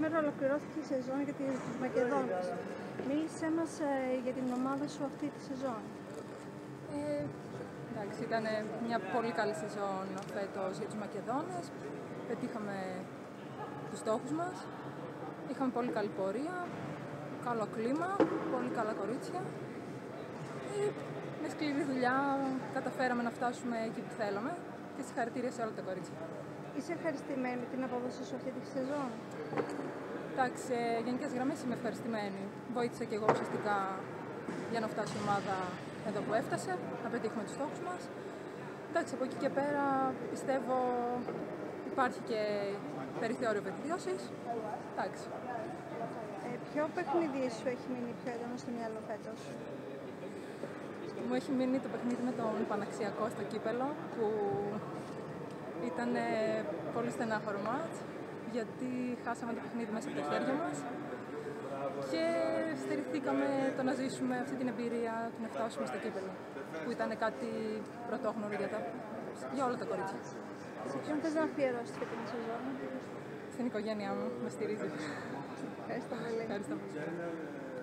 Σήμερα ολοκληρώθηκε η σεζόν για τους Μακεδόνες. Μίλησέ μας για την ομάδα σου αυτή τη σεζόν. Εντάξει, ήταν μια πολύ καλή σεζόν φέτος για τους Μακεδόνες. Πετύχαμε τους στόχους μας. Είχαμε πολύ καλή πορεία, καλό κλίμα, πολύ καλά κορίτσια. Με σκληρή δουλειά καταφέραμε να φτάσουμε εκεί που θέλαμε και συγχαρητήρια σε όλα τα κορίτσια. Είσαι ευχαριστημένη με την απόδοση σου αυτή τη σεζόν? Εντάξει, σε γενικές γραμμές είμαι ευχαριστημένη. Βοήθησα και εγώ ουσιαστικά για να φτάσει η ομάδα εδώ που έφτασε, να πετύχουμε τους στόχους μας. Εντάξει, από εκεί και πέρα πιστεύω υπάρχει και περιθώριο βελτίωσης. Εντάξει. Ποιο παιχνίδι σου έχει μείνει πιο έντονο στο μυαλό φέτος? Μου έχει μείνει το παιχνίδι με τον Παναξιακό στο κύπελο, που ήταν πολύ στενάχωρο μάτς, γιατί χάσαμε το παιχνίδι μέσα από τα χέρια μας και στηριχθήκαμε το να ζήσουμε αυτή την εμπειρία του να φτάσουμε στο κύπελο, που ήταν κάτι πρωτόγνωρο για όλα τα κορίτσια. Σε ποιον θες να αφιερώσεις και την σεζόν? Στην οικογένειά μου, με στηρίζει. Ευχαριστώ πολύ. Ευχαριστώ.